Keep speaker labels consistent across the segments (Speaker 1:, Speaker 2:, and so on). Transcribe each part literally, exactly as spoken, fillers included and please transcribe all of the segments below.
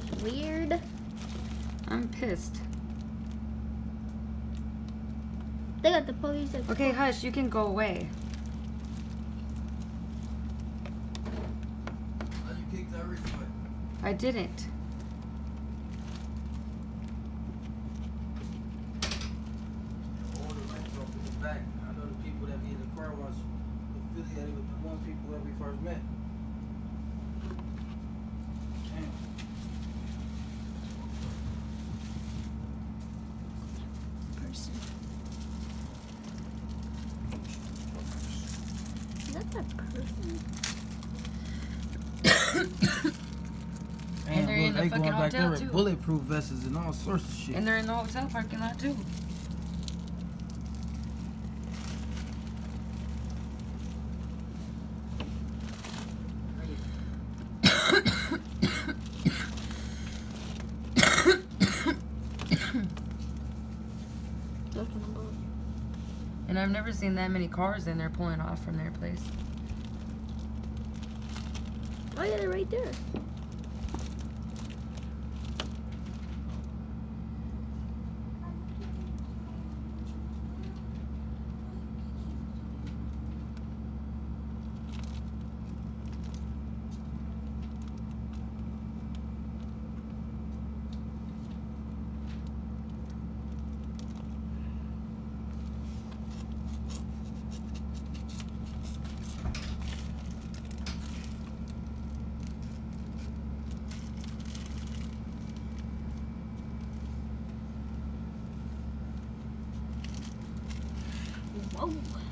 Speaker 1: Weird.
Speaker 2: I'm pissed.
Speaker 1: They got the police. At
Speaker 2: Okay, hush. You can go away.
Speaker 3: How you kicked that rich boy?
Speaker 2: I didn't.
Speaker 3: All the rent off in the back. I know the people that be in the car wash affiliated with the one people that we first met. Damn.
Speaker 1: person. Is that the person?
Speaker 2: And they're in the
Speaker 3: they
Speaker 2: fucking
Speaker 3: going back
Speaker 2: hotel,
Speaker 3: there with
Speaker 2: too.
Speaker 3: bulletproof vests and all sorts of shit.
Speaker 2: And they're in the hotel parking lot too. And I've never seen that many cars in there pulling off from their place.
Speaker 1: Oh yeah, they're right there. Whoa.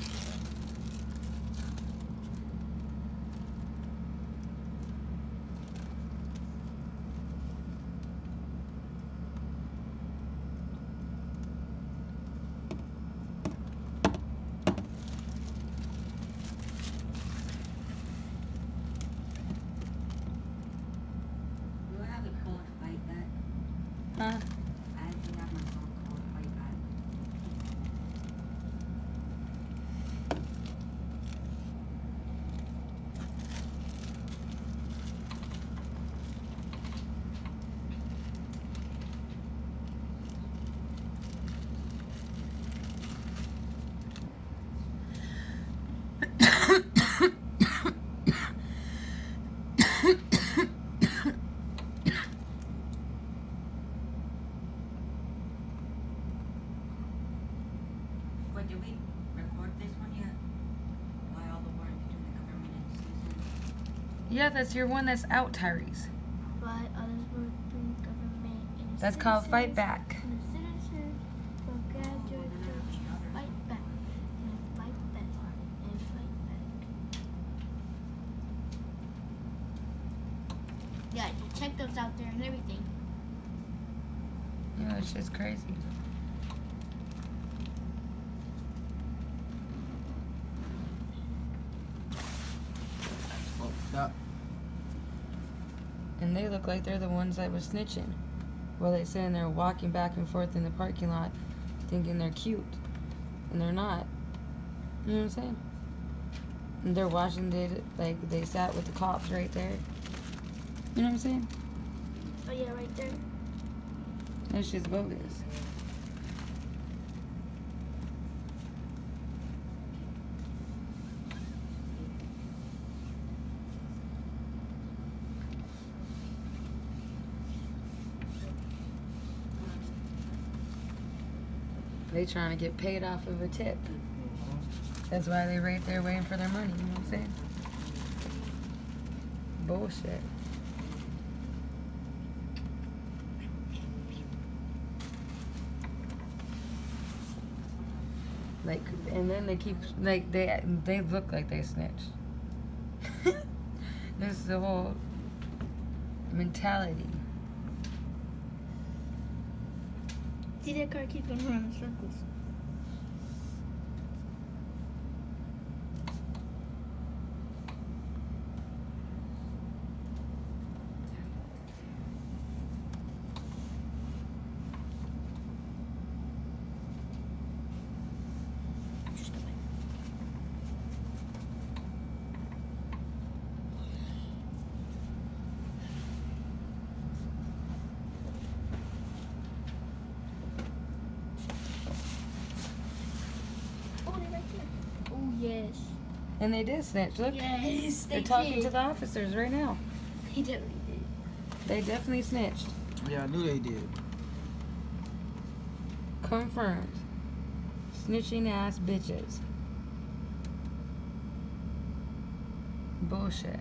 Speaker 4: Do I have a call to fight back?
Speaker 2: Huh?
Speaker 4: I actually have my phone call to fight back. But did we record this one yet? Why all the work between the government and citizens?
Speaker 2: Yeah, that's your one that's out, Tyrese.
Speaker 1: Why others work through government and
Speaker 2: That's called Fight
Speaker 1: citizens,
Speaker 2: Back.
Speaker 1: and the citizens will gather to fight back and fight back and fight back. Yeah, check those out there and everything.
Speaker 2: Yeah, it's just crazy.
Speaker 3: Oh, stop.
Speaker 2: And they look like they're the ones that was snitching. While they sitting there walking back and forth in the parking lot thinking they're cute. And they're not. You know what I'm saying? And they're watching, they, like, they sat with the cops right there. You know what I'm saying?
Speaker 1: Oh yeah, right there.
Speaker 2: That's just bogus. They trying to get paid off of a tip. That's why they right there waiting for their money, you know what I'm saying? Bullshit. Like, and then they keep, like, they they look like they snitch. This is the whole mentality.
Speaker 1: See that car keep going around in circles.
Speaker 2: And they did snitch. Look,
Speaker 1: Yes, they
Speaker 2: they're talking
Speaker 1: did.
Speaker 2: to the officers right now.
Speaker 1: They definitely did.
Speaker 2: They definitely snitched.
Speaker 3: Yeah, I knew they did.
Speaker 2: Confirmed. Snitching ass bitches. Bullshit.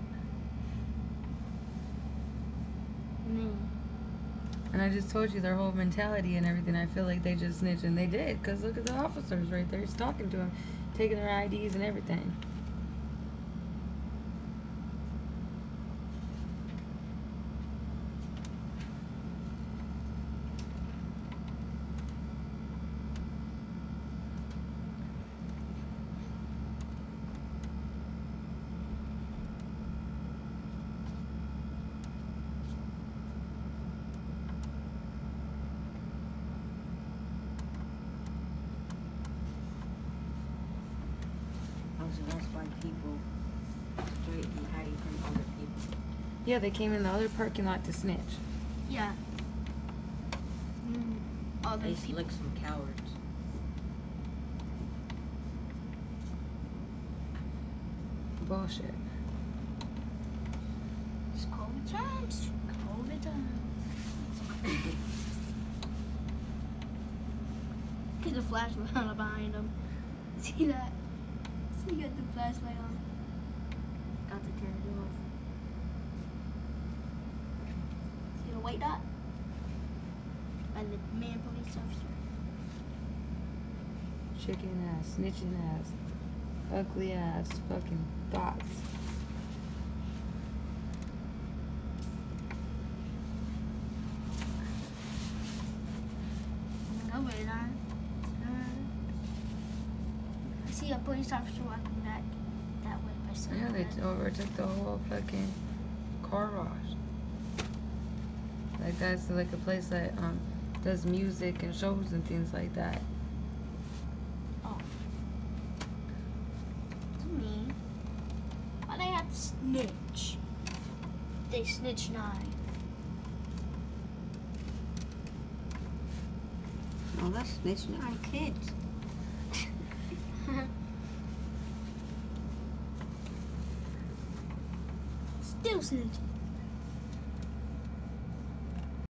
Speaker 1: Man.
Speaker 2: And I just told you their whole mentality and everything. I feel like they just snitched, and they did. Because look at the officers right there. He's talking to them, taking their I Ds and everything.
Speaker 4: Oh, so that's why people straightly hiding from other people.
Speaker 2: Yeah, they came in the other parking lot to snitch.
Speaker 1: Yeah. Mm. All
Speaker 4: They
Speaker 1: those people.
Speaker 4: look some cowards.
Speaker 2: Bullshit.
Speaker 1: It's COVID times. COVID times. Get the flashlight on behind him. See that? See, you got the flashlight on. Got to turn it off. See the white dot? By the man police officer.
Speaker 2: Chicken ass, snitching ass, ugly ass, fucking thoughts.
Speaker 1: Go with it on. I see a police officer walking back that way by some
Speaker 2: Yeah, they overtook the whole fucking car wash. Like that's like a place that um does music and shows and things like that.
Speaker 1: Oh. To me. Why they have to snitch? They snitch nine.
Speaker 4: Oh, that's snitching on kids.
Speaker 1: Still snitching.